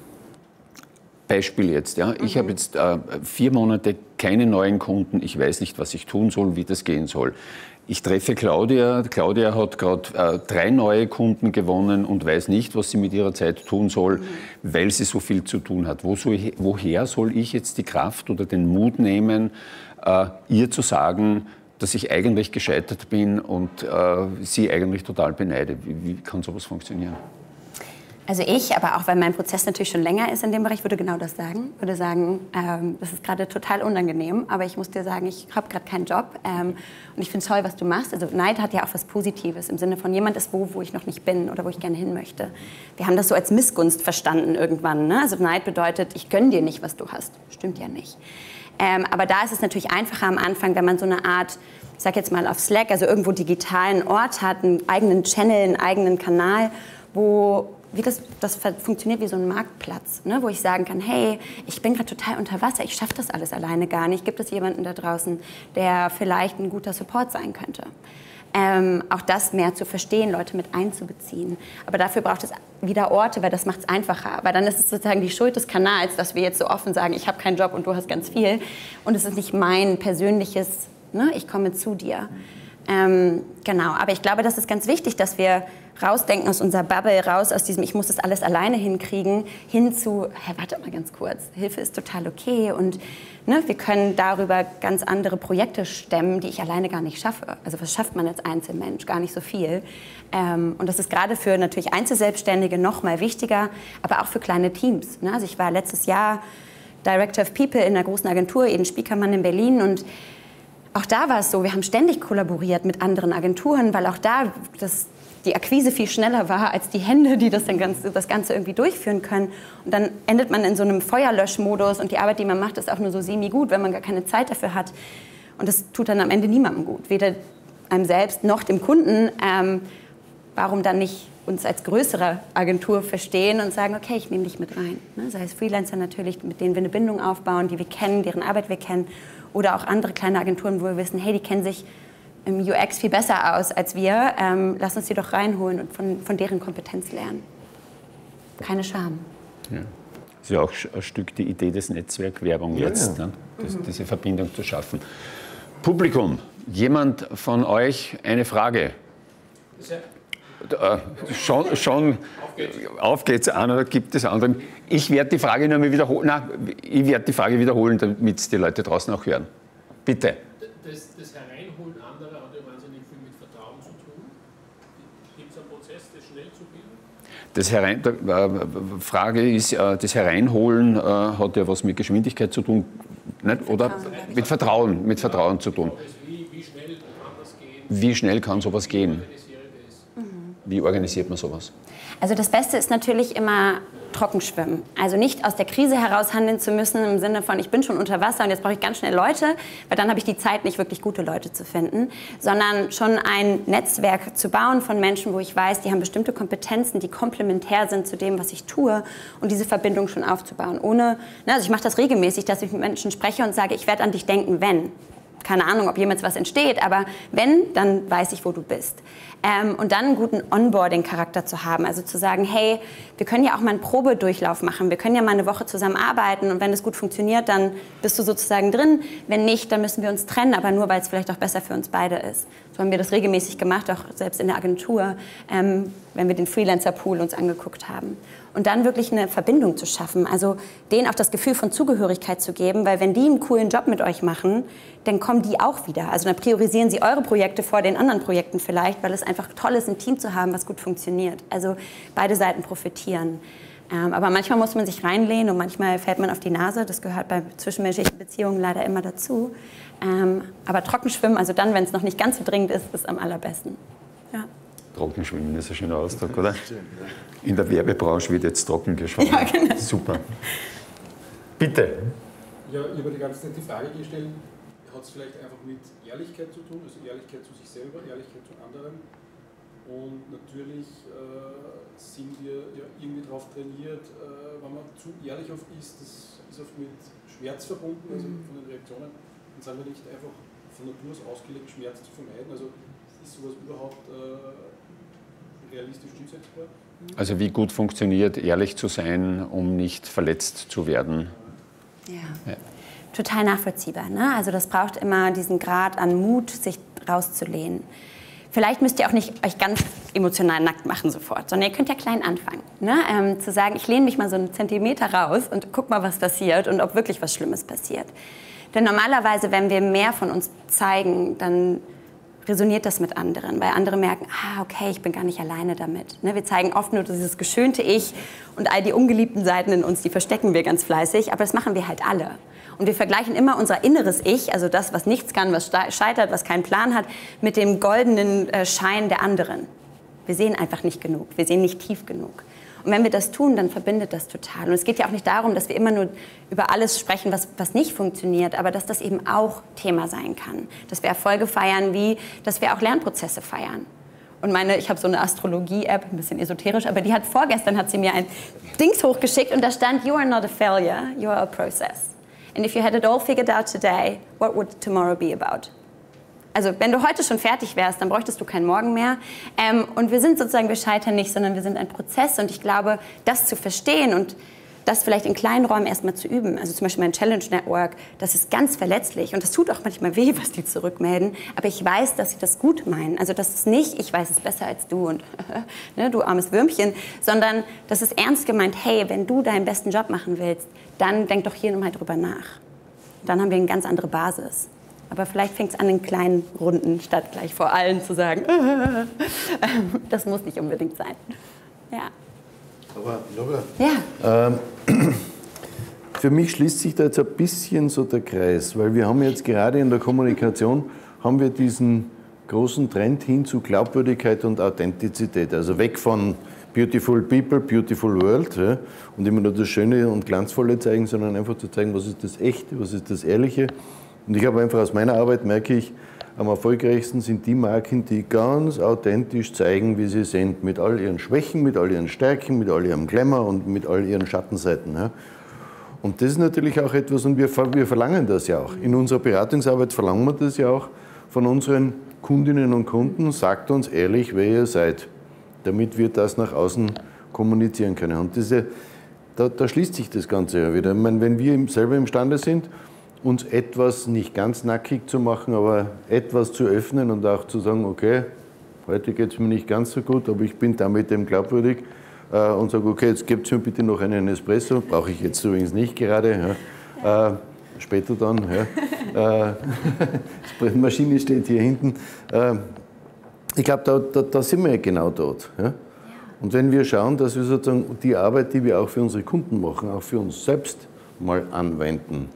Beispiel jetzt, ja. Ich mhm. habe jetzt äh, vier Monate keine neuen Kunden. Ich weiß nicht, was ich tun soll, wie das gehen soll. Ich treffe Claudia. Claudia hat gerade äh, drei neue Kunden gewonnen und weiß nicht, was sie mit ihrer Zeit tun soll, mhm. weil sie so viel zu tun hat. Wo soll ich, woher soll ich jetzt die Kraft oder den Mut nehmen, äh, ihr zu sagen, dass ich eigentlich gescheitert bin und äh, sie eigentlich total beneide? Wie, wie kann sowas funktionieren? Also ich, aber auch weil mein Prozess natürlich schon länger ist in dem Bereich, würde genau das sagen. Würde sagen, ähm, das ist gerade total unangenehm, aber ich muss dir sagen, ich habe gerade keinen Job ähm, und ich finde es toll, was du machst. Also Neid hat ja auch was Positives im Sinne von, jemand ist wo, wo ich noch nicht bin oder wo ich gerne hin möchte. Wir haben das so als Missgunst verstanden irgendwann, ne? Also Neid bedeutet, ich gönne dir nicht, was du hast. Stimmt ja nicht. Ähm, aber da ist es natürlich einfacher am Anfang, wenn man so eine Art, ich sag jetzt mal auf Slack, also irgendwo digitalen Ort hat, einen eigenen Channel, einen eigenen Kanal, wo Wie das, das funktioniert wie so ein Marktplatz, ne, wo ich sagen kann, hey, ich bin gerade total unter Wasser, ich schaffe das alles alleine gar nicht. Gibt es jemanden da draußen, der vielleicht ein guter Support sein könnte? Ähm, auch das mehr zu verstehen, Leute mit einzubeziehen. Aber dafür braucht es wieder Orte, weil das macht es einfacher. Weil dann ist es sozusagen die Schuld des Kanals, dass wir jetzt so offen sagen, ich habe keinen Job und du hast ganz viel. Und es ist nicht mein persönliches, ne, ich komme zu dir. Ähm, genau, aber ich glaube, das ist ganz wichtig, dass wir rausdenken aus unserer Bubble, raus aus diesem, ich muss das alles alleine hinkriegen, hin zu, hey, warte mal ganz kurz, Hilfe ist total okay und ne, wir können darüber ganz andere Projekte stemmen, die ich alleine gar nicht schaffe. Also was schafft man als Einzelmensch? Gar nicht so viel. Ähm, und das ist gerade für natürlich Einzelselbstständige noch mal wichtiger, aber auch für kleine Teams. Ne? Also ich war letztes Jahr Director of People in einer großen Agentur, Eden Spiekermann in Berlin und auch da war es so, wir haben ständig kollaboriert mit anderen Agenturen, weil auch da das, die Akquise viel schneller war als die Hände, die das, dann ganz, das Ganze irgendwie durchführen können. Und dann endet man in so einem Feuerlöschmodus und die Arbeit, die man macht, ist auch nur so semi-gut, wenn man gar keine Zeit dafür hat. Und das tut dann am Ende niemandem gut, weder einem selbst noch dem Kunden. Ähm, warum dann nicht uns als größere Agentur verstehen und sagen, okay, ich nehme dich mit rein. Ne? Sei es Freelancer natürlich, mit denen wir eine Bindung aufbauen, die wir kennen, deren Arbeit wir kennen. Oder auch andere kleine Agenturen, wo wir wissen, hey, die kennen sich im U X viel besser aus als wir. Ähm, lass uns die doch reinholen und von, von deren Kompetenz lernen. Keine Scham. Ja. Das ist ja auch ein Stück die Idee des Netzwerkwerbung Ja, jetzt, ja. Ne? Das, Mhm. diese Verbindung zu schaffen. Publikum, jemand von euch eine Frage? Äh, schon, schon auf geht's, einer gibt es anderen. Ich werde die Frage nur mal wiederholen. Nein, ich werde die Frage wiederholen, damit es die Leute draußen auch hören. Bitte. Das, das Hereinholen anderer hat ja wahnsinnig viel mit Vertrauen zu tun. Gibt es einen Prozess, das schnell zu bilden? Das Herein, die äh, Frage ist, äh, das Hereinholen äh, hat ja was mit Geschwindigkeit zu tun, nicht? Oder Vertrauen. mit Vertrauen, mit Vertrauen zu tun. Wie, wie schnell kann das gehen? Wie schnell kann sowas gehen? Organisiere das? Wie organisiert man sowas? Also das Beste ist natürlich immer Trockenschwimmen. Also nicht aus der Krise heraus handeln zu müssen im Sinne von, ich bin schon unter Wasser und jetzt brauche ich ganz schnell Leute, weil dann habe ich die Zeit, nicht wirklich gute Leute zu finden, sondern schon ein Netzwerk zu bauen von Menschen, wo ich weiß, die haben bestimmte Kompetenzen, die komplementär sind zu dem, was ich tue und diese Verbindung schon aufzubauen. Ohne, ne, also ich mache das regelmäßig, dass ich mit Menschen spreche und sage, ich werde an dich denken, wenn. Keine Ahnung, ob jemals was entsteht, aber wenn, dann weiß ich, wo du bist. Ähm, und dann einen guten Onboarding-Charakter zu haben, also zu sagen, hey, wir können ja auch mal einen Probedurchlauf machen, wir können ja mal eine Woche zusammen arbeiten und wenn es gut funktioniert, dann bist du sozusagen drin. Wenn nicht, dann müssen wir uns trennen, aber nur, weil es vielleicht auch besser für uns beide ist. So haben wir das regelmäßig gemacht, auch selbst in der Agentur, ähm, wenn wir den Freelancer-Pool uns angeguckt haben. Und dann wirklich eine Verbindung zu schaffen, also denen auch das Gefühl von Zugehörigkeit zu geben, weil wenn die einen coolen Job mit euch machen, dann kommen die auch wieder. Also dann priorisieren sie eure Projekte vor den anderen Projekten vielleicht, weil es einfach toll ist, ein Team zu haben, was gut funktioniert. Also beide Seiten profitieren. Ähm, aber manchmal muss man sich reinlehnen und manchmal fällt man auf die Nase. Das gehört bei zwischenmenschlichen Beziehungen leider immer dazu. Ähm, aber Trockenschwimmen, also dann, wenn es noch nicht ganz so dringend ist, ist am allerbesten. Ja. Trockenschwimmen ist ein schöner Ausdruck, oder? In der Werbebranche wird jetzt trocken geschwommen. Ja, genau. Super. Bitte. Ja, ich habe die ganze Zeit die Frage gestellt, hat es vielleicht einfach mit Ehrlichkeit zu tun, also Ehrlichkeit zu sich selber, Ehrlichkeit zu anderen. Und natürlich äh, sind wir ja irgendwie darauf trainiert, äh, wenn man zu ehrlich oft ist, das ist oft mit Schmerz verbunden, also von den Reaktionen. Und sind wir nicht einfach von Natur aus ausgelegt, Schmerz zu vermeiden. Also ist sowas überhaupt äh, realistisch umsetzbar? Also wie gut funktioniert, ehrlich zu sein, um nicht verletzt zu werden? Ja. Ja. Total nachvollziehbar. Ne? Also das braucht immer diesen Grad an Mut, sich rauszulehnen. Vielleicht müsst ihr auch nicht euch ganz emotional nackt machen sofort, sondern ihr könnt ja klein anfangen. Ne? Ähm, zu sagen, ich lehne mich mal so einen Zentimeter raus und guck mal, was passiert und ob wirklich was Schlimmes passiert. Denn normalerweise, wenn wir mehr von uns zeigen, dann resoniert das mit anderen, weil andere merken, ah, okay, ich bin gar nicht alleine damit. Ne? Wir zeigen oft nur dieses geschönte Ich und all die ungeliebten Seiten in uns, die verstecken wir ganz fleißig, aber das machen wir halt alle. Und wir vergleichen immer unser inneres Ich, also das, was nichts kann, was scheitert, was keinen Plan hat, mit dem goldenen Schein der anderen. Wir sehen einfach nicht genug, wir sehen nicht tief genug. Und wenn wir das tun, dann verbindet das total. Und es geht ja auch nicht darum, dass wir immer nur über alles sprechen, was, was nicht funktioniert, aber dass das eben auch Thema sein kann. Dass wir Erfolge feiern, wie dass wir auch Lernprozesse feiern. Und meine, ich habe so eine Astrologie-App, ein bisschen esoterisch, aber die hat vorgestern hat sie mir ein Dings hochgeschickt und da stand, you are not a failure, you are a process. And if you had it all figured out today, what would tomorrow be about? Also wenn du heute schon fertig wärst, dann bräuchtest du keinen Morgen mehr. Ähm, und wir sind sozusagen, wir scheitern nicht, sondern wir sind ein Prozess. Und ich glaube, das zu verstehen und das vielleicht in kleinen Räumen erstmal zu üben. Also zum Beispiel mein Challenge Network, das ist ganz verletzlich und das tut auch manchmal weh, was die zurückmelden. Aber ich weiß, dass sie das gut meinen. Also das ist nicht, ich weiß es besser als du und ne, du armes Würmchen, sondern das ist ernst gemeint, hey, wenn du deinen besten Job machen willst, dann denk doch hier nochmal drüber nach. Dann haben wir eine ganz andere Basis. Aber vielleicht fängt es an in kleinen Runden, statt gleich vor allen zu sagen, das muss nicht unbedingt sein. Ja. Aber Laura, ja. ähm, für mich schließt sich da jetzt ein bisschen so der Kreis, weil wir haben jetzt gerade in der Kommunikation haben wir diesen großen Trend hin zu Glaubwürdigkeit und Authentizität, also weg von Beautiful People, Beautiful World, ja, und immer nur das Schöne und Glanzvolle zeigen, sondern einfach zu zeigen, was ist das Echte, was ist das Ehrliche. Und ich habe einfach aus meiner Arbeit, merke ich, am erfolgreichsten sind die Marken, die ganz authentisch zeigen, wie sie sind, mit all ihren Schwächen, mit all ihren Stärken, mit all ihrem Glamour und mit all ihren Schattenseiten. Ja. Und das ist natürlich auch etwas, und wir, wir verlangen das ja auch. In unserer Beratungsarbeit verlangen wir das ja auch von unseren Kundinnen und Kunden. Sagt uns ehrlich, wer ihr seid, damit wir das nach außen kommunizieren können. Und diese, da, da schließt sich das Ganze ja wieder. Ich meine, wenn wir selber imstande sind, uns etwas nicht ganz nackig zu machen, aber etwas zu öffnen und auch zu sagen, okay, heute geht es mir nicht ganz so gut, aber ich bin damit dem glaubwürdig äh, und sage, okay, jetzt gebt mir bitte noch einen Espresso, brauche ich jetzt übrigens nicht gerade, ja. äh, später dann, ja. äh, die Maschine steht hier hinten. Äh, ich glaube, da, da, da sind wir ja genau dort. Ja. Und wenn wir schauen, dass wir sozusagen die Arbeit, die wir auch für unsere Kunden machen, auch für uns selbst mal anwenden,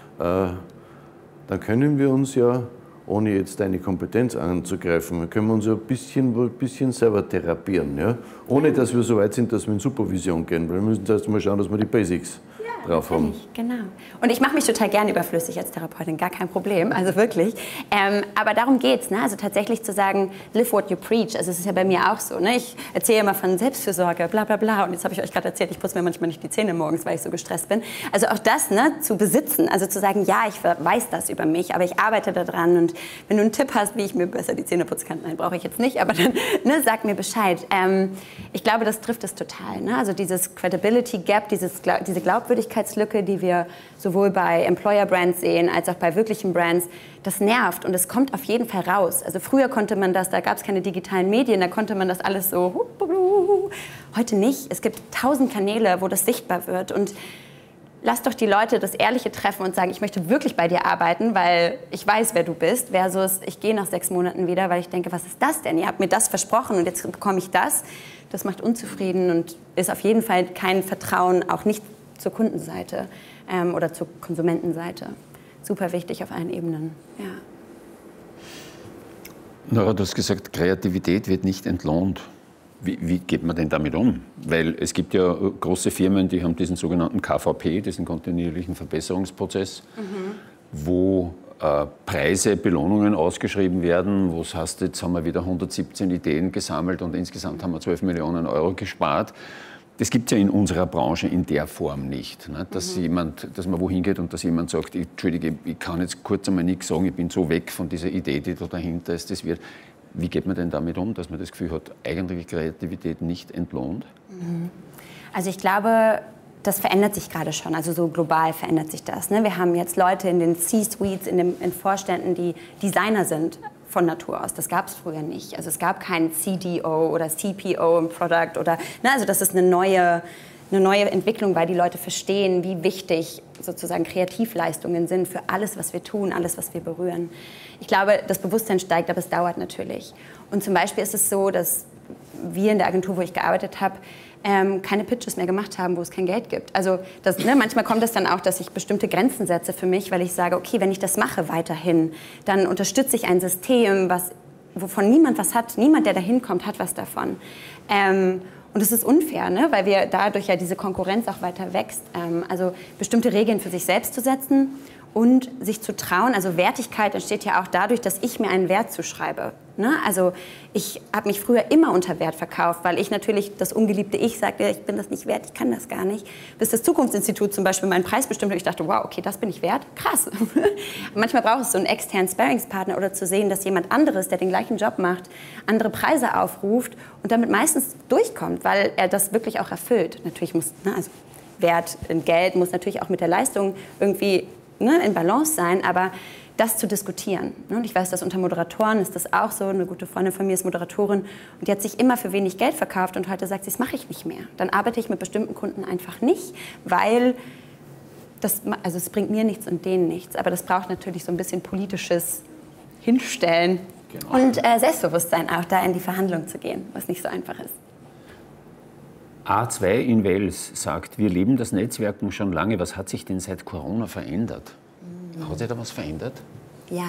dann können wir uns ja, ohne jetzt eine Kompetenz anzugreifen, können wir uns ja ein bisschen, ein bisschen selber therapieren, ja? Ohne dass wir so weit sind, dass wir in Supervision gehen. Weil wir müssen zuerst mal schauen, dass wir die Basics ja, drauf haben. Genau. Und ich mache mich total gerne überflüssig als Therapeutin, gar kein Problem, also wirklich. Ähm, aber darum geht's, ne? Also tatsächlich zu sagen, live what you preach. Also es ist ja bei mir auch so, ne? Ich erzähle immer von Selbstfürsorge, bla bla bla. Und jetzt habe ich euch gerade erzählt, ich putze mir manchmal nicht die Zähne morgens, weil ich so gestresst bin. Also auch das, ne, zu besitzen, also zu sagen, ja, ich weiß das über mich, aber ich arbeite daran. Und wenn du einen Tipp hast, wie ich mir besser die Zähne putzen kann, nein, brauche ich jetzt nicht, aber dann ne, sag mir Bescheid. Ähm, ich glaube, das trifft es total. Ne? Also dieses Credibility Gap, dieses, diese Glaubwürdigkeitslücke, die wir sowohl bei Employer Brands sehen, als auch bei wirklichen Brands, das nervt und es kommt auf jeden Fall raus. Also früher konnte man das, da gab es keine digitalen Medien, da konnte man das alles so, heute nicht. Es gibt tausend Kanäle, wo das sichtbar wird und lass doch die Leute das Ehrliche treffen und sagen, ich möchte wirklich bei dir arbeiten, weil ich weiß, wer du bist, versus ich gehe nach sechs Monaten wieder, weil ich denke, was ist das denn? Ihr habt mir das versprochen und jetzt bekomme ich das. Das macht unzufrieden und ist auf jeden Fall kein Vertrauen, auch nicht zur Kundenseite ähm, oder zur Konsumentenseite. Super wichtig auf allen Ebenen. Ja. Nora, du hast gesagt, Kreativität wird nicht entlohnt. Wie, wie geht man denn damit um? Weil es gibt ja große Firmen, die haben diesen sogenannten K V P, diesen kontinuierlichen Verbesserungsprozess, mhm. wo äh, Preise, Belohnungen ausgeschrieben werden, wo es heißt, jetzt haben wir wieder hundertsiebzehn Ideen gesammelt und insgesamt haben wir zwölf Millionen Euro gespart. Das gibt es ja in unserer Branche in der Form nicht, ne? Dass, mhm. jemand, dass man wohin geht und dass jemand sagt, ich, Entschuldige, ich kann jetzt kurz einmal nichts sagen, ich bin so weg von dieser Idee, die da dahinter ist. Das wird. Wie geht man denn damit um, dass man das Gefühl hat, eigentlich Kreativität nicht entlohnt? Also ich glaube, das verändert sich gerade schon. Also so global verändert sich das. Ne? Wir haben jetzt Leute in den C-Suites, in den in Vorständen, die Designer sind von Natur aus. Das gab es früher nicht. Also es gab keinen C D O oder C P O im Product. Oder, ne? Also das ist eine neue, eine neue Entwicklung, weil die Leute verstehen, wie wichtig sozusagen Kreativleistungen sind für alles, was wir tun, alles, was wir berühren. Ich glaube, das Bewusstsein steigt, aber es dauert natürlich. Und zum Beispiel ist es so, dass wir in der Agentur, wo ich gearbeitet habe, ähm, keine Pitches mehr gemacht haben, wo es kein Geld gibt. Also das, ne, manchmal kommt es dann auch, dass ich bestimmte Grenzen setze für mich, weil ich sage, okay, wenn ich das mache weiterhin, dann unterstütze ich ein System, was, wovon niemand was hat. Niemand, der dahin kommt, hat was davon. Ähm, Und es ist unfair, ne? Weil wir dadurch ja diese Konkurrenz auch weiter wächst. Ähm, also bestimmte Regeln für sich selbst zu setzen und sich zu trauen. Also Wertigkeit entsteht ja auch dadurch, dass ich mir einen Wert zuschreibe. Ne? Also ich habe mich früher immer unter Wert verkauft, weil ich natürlich das ungeliebte Ich sagte, ich bin das nicht wert, ich kann das gar nicht. Bis das Zukunftsinstitut zum Beispiel meinen Preis bestimmt hat, ich dachte, wow, okay, das bin ich wert, krass. Manchmal braucht es so einen externen Sparringspartner oder zu sehen, dass jemand anderes, der den gleichen Job macht, andere Preise aufruft und damit meistens durchkommt, weil er das wirklich auch erfüllt. Natürlich muss, ne, also Wert in Geld muss natürlich auch mit der Leistung irgendwie, ne, in Balance sein, aber das zu diskutieren. Und ich weiß, dass unter Moderatoren ist das auch so. Eine gute Freundin von mir ist Moderatorin und die hat sich immer für wenig Geld verkauft und heute sagt sie, das mache ich nicht mehr. Dann arbeite ich mit bestimmten Kunden einfach nicht, weil das, also es bringt mir nichts und denen nichts. Aber das braucht natürlich so ein bisschen politisches Hinstellen genau. und äh, Selbstbewusstsein auch da in die Verhandlung zu gehen, was nicht so einfach ist. A zwei in Wels sagt, wir leben das Netzwerken schon lange. Was hat sich denn seit Corona verändert? Hat sich da was verändert? Ja.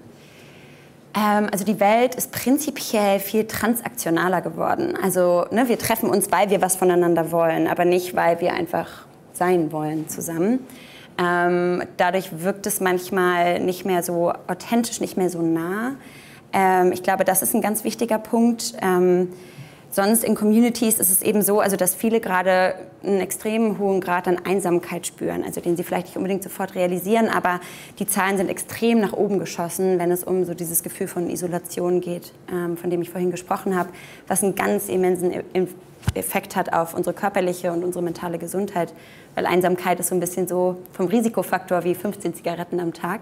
Ähm, also die Welt ist prinzipiell viel transaktionaler geworden. Also ne, wir treffen uns, weil wir was voneinander wollen, aber nicht, weil wir einfach sein wollen zusammen. Ähm, dadurch wirkt es manchmal nicht mehr so authentisch, nicht mehr so nah. Ähm, ich glaube, das ist ein ganz wichtiger Punkt. Ähm, Sonst in Communities ist es eben so, also dass viele gerade einen extrem hohen Grad an Einsamkeit spüren, also den sie vielleicht nicht unbedingt sofort realisieren, aber die Zahlen sind extrem nach oben geschossen, wenn es um so dieses Gefühl von Isolation geht, ähm, von dem ich vorhin gesprochen habe, was einen ganz immensen Effekt hat auf unsere körperliche und unsere mentale Gesundheit, weil Einsamkeit ist so ein bisschen so vom Risikofaktor wie fünfzehn Zigaretten am Tag.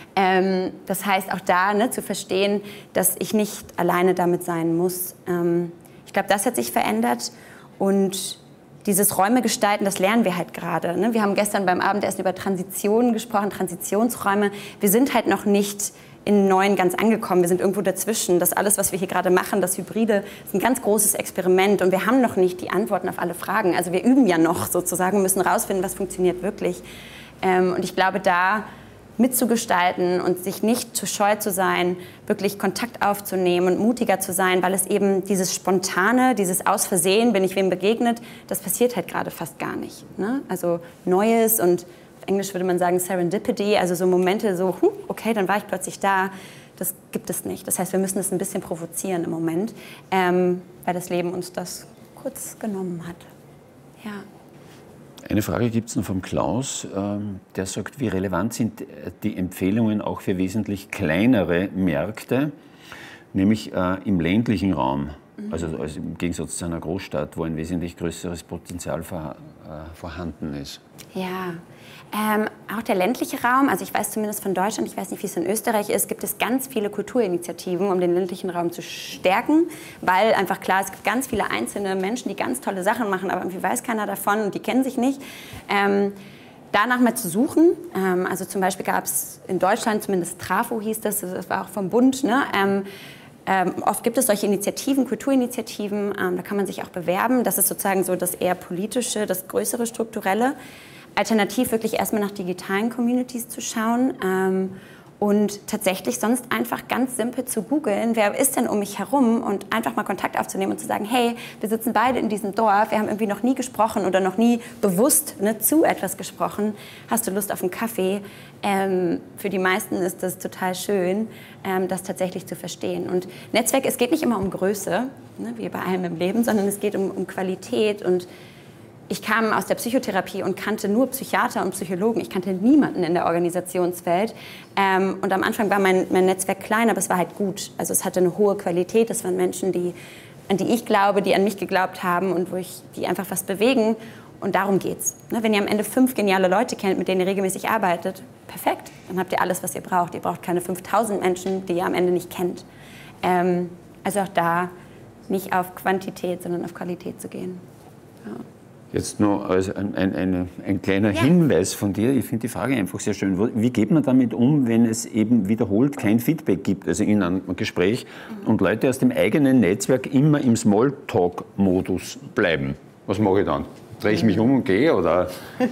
Ähm, das heißt auch da ne, zu verstehen, dass ich nicht alleine damit sein muss. Ähm, Ich glaube, das hat sich verändert und dieses Räume gestalten, das lernen wir halt gerade. Ne? Wir haben gestern beim Abendessen über Transitionen gesprochen, Transitionsräume. Wir sind halt noch nicht in Neuen ganz angekommen, wir sind irgendwo dazwischen. Das alles, was wir hier gerade machen, das Hybride, ist ein ganz großes Experiment und wir haben noch nicht die Antworten auf alle Fragen. Also wir üben ja noch sozusagen, müssen rausfinden, was funktioniert wirklich. Ähm, und ich glaube, da mitzugestalten und sich nicht zu scheu zu sein, wirklich Kontakt aufzunehmen und mutiger zu sein, weil es eben dieses Spontane, dieses Aus Versehen, bin ich wem begegnet, das passiert halt gerade fast gar nicht. Ne? Also Neues und auf Englisch würde man sagen Serendipity, also so Momente so, huh, okay, dann war ich plötzlich da, das gibt es nicht. Das heißt, wir müssen es ein bisschen provozieren im Moment, ähm, weil das Leben uns das kurz genommen hat. Ja. Eine Frage gibt es noch vom Klaus, ähm, der sagt, wie relevant sind die Empfehlungen auch für wesentlich kleinere Märkte, nämlich äh, im ländlichen Raum, mhm. also, also im Gegensatz zu einer Großstadt, wo ein wesentlich größeres Potenzial vor, äh, vorhanden ist. Ja, ähm, auch der ländliche Raum, also ich weiß zumindest von Deutschland, ich weiß nicht, wie es in Österreich ist, gibt es ganz viele Kulturinitiativen, um den ländlichen Raum zu stärken, weil einfach klar, es gibt ganz viele einzelne Menschen, die ganz tolle Sachen machen, aber irgendwie weiß keiner davon und die kennen sich nicht. Ähm, danach mal zu suchen, ähm, also zum Beispiel gab es in Deutschland, zumindest Trafo hieß das, das war auch vom Bund, ne? ähm, Ähm, oft gibt es solche Initiativen, Kulturinitiativen, ähm, da kann man sich auch bewerben. Das ist sozusagen so das eher politische, das größere strukturelle. Alternativ wirklich erstmal nach digitalen Communities zu schauen ähm, und tatsächlich sonst einfach ganz simpel zu googeln, wer ist denn um mich herum und einfach mal Kontakt aufzunehmen und zu sagen, hey, wir sitzen beide in diesem Dorf, wir haben irgendwie noch nie gesprochen oder noch nie bewusst ne, zu etwas gesprochen. Hast du Lust auf einen Kaffee? Ähm, für die meisten ist das total schön, ähm, das tatsächlich zu verstehen. Und Netzwerk, es geht nicht immer um Größe, ne, wie bei allem im Leben, sondern es geht um, um Qualität. Und ich kam aus der Psychotherapie und kannte nur Psychiater und Psychologen. Ich kannte niemanden in der Organisationswelt. Ähm, und am Anfang war mein, mein Netzwerk klein, aber es war halt gut. Also es hatte eine hohe Qualität. Das waren Menschen, die, an die ich glaube, die an mich geglaubt haben und wo ich, die einfach was bewegen. Und darum geht's. Ne, wenn ihr am Ende fünf geniale Leute kennt, mit denen ihr regelmäßig arbeitet, perfekt. Dann habt ihr alles, was ihr braucht. Ihr braucht keine fünftausend Menschen, die ihr am Ende nicht kennt. Ähm, also auch da nicht auf Quantität, sondern auf Qualität zu gehen. Ja. Jetzt nur als ein, ein, ein, ein kleiner ja. Hinweis von dir. Ich finde die Frage einfach sehr schön. Wie geht man damit um, wenn es eben wiederholt kein Feedback gibt, also in einem Gespräch, mhm. und Leute aus dem eigenen Netzwerk immer im Smalltalk-Modus bleiben? Was mache ich dann? Drehe ich mich um und gehe, oder?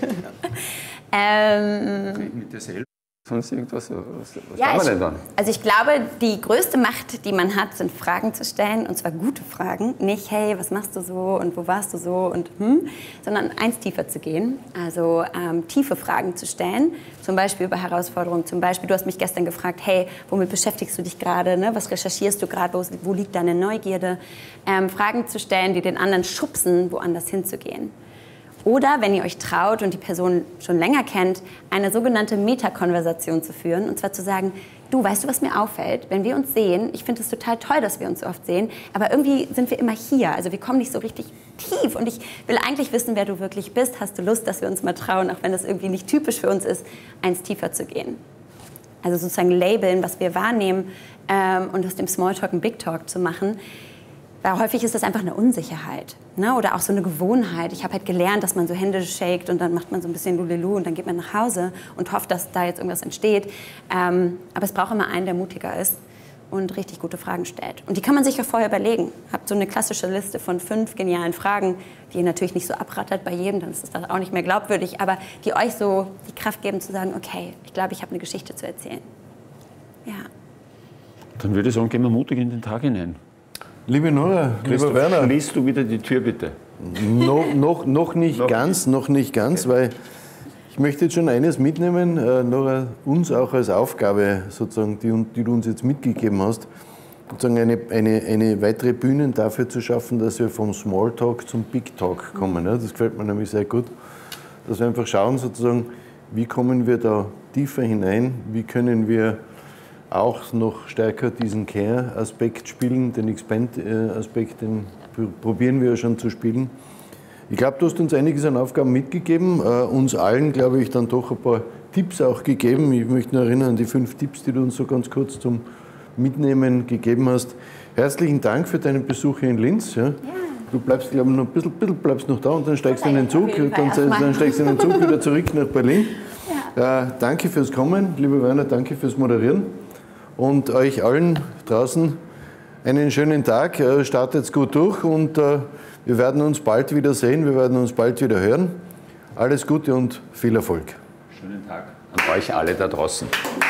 ähm, mit dir selbst? Sonst irgendwas? Was, was ja, kann man ich, denn dann? Also ich glaube, die größte Macht, die man hat, sind Fragen zu stellen, und zwar gute Fragen. Nicht, hey, was machst du so und wo warst du so und hm, sondern eins tiefer zu gehen. Also ähm, tiefe Fragen zu stellen, zum Beispiel über Herausforderungen. Zum Beispiel, du hast mich gestern gefragt, hey, womit beschäftigst du dich gerade? Ne? Was recherchierst du gerade? Wo, wo liegt deine Neugierde? Ähm, Fragen zu stellen, die den anderen schubsen, woanders hinzugehen. Oder, wenn ihr euch traut und die Person schon länger kennt, eine sogenannte Metakonversation zu führen. Und zwar zu sagen, du, weißt du, was mir auffällt? Wenn wir uns sehen, ich finde es total toll, dass wir uns so oft sehen, aber irgendwie sind wir immer hier. Also wir kommen nicht so richtig tief. Und ich will eigentlich wissen, wer du wirklich bist. Hast du Lust, dass wir uns mal trauen, auch wenn das irgendwie nicht typisch für uns ist, eins tiefer zu gehen? Also sozusagen labeln, was wir wahrnehmen ähm, und aus dem Smalltalk einen Big Talk zu machen. Weil häufig ist das einfach eine Unsicherheit, ne? Oder auch so eine Gewohnheit. Ich habe halt gelernt, dass man so Hände shakt und dann macht man so ein bisschen Lulelu und dann geht man nach Hause und hofft, dass da jetzt irgendwas entsteht. Ähm, aber es braucht immer einen, der mutiger ist und richtig gute Fragen stellt. Und die kann man sich ja vorher überlegen. Habt so eine klassische Liste von fünf genialen Fragen, die ihr natürlich nicht so abrattert bei jedem, dann ist das auch nicht mehr glaubwürdig, aber die euch so die Kraft geben zu sagen, okay, ich glaube, ich habe eine Geschichte zu erzählen. Ja. Dann würde ich sagen, gehen wir mutig in den Tag hinein. Liebe Nora, lieber Werner. Schließt du wieder die Tür, bitte? No, noch, noch nicht noch ganz, noch nicht ganz, okay. Weil ich möchte jetzt schon eines mitnehmen, äh, Nora, uns auch als Aufgabe, sozusagen, die, die du uns jetzt mitgegeben hast, sozusagen eine, eine, eine weitere Bühne dafür zu schaffen, dass wir vom Smalltalk zum Big Talk kommen. Ja? Das gefällt mir nämlich sehr gut, dass wir einfach schauen, sozusagen, wie kommen wir da tiefer hinein, wie können wir auch noch stärker diesen Care-Aspekt spielen, den Expand-Aspekt, den probieren wir ja schon zu spielen. Ich glaube, du hast uns einiges an Aufgaben mitgegeben, äh, uns allen, glaube ich, dann doch ein paar Tipps auch gegeben. Ich möchte nur erinnern an die fünf Tipps, die du uns so ganz kurz zum Mitnehmen gegeben hast. Herzlichen Dank für deinen Besuch hier in Linz. Ja. Ja. Du bleibst, glaube ich, noch ein bisschen, bisschen bleibst noch da und dann steigst du in den Zug, dann, dann steigst du in den Zug wieder zurück nach Berlin. Ja. Äh, danke fürs Kommen, lieber Werner, danke fürs Moderieren. Und euch allen draußen einen schönen Tag, startet gut durch und wir werden uns bald wieder sehen, wir werden uns bald wieder hören. Alles Gute und viel Erfolg. Schönen Tag an euch alle da draußen.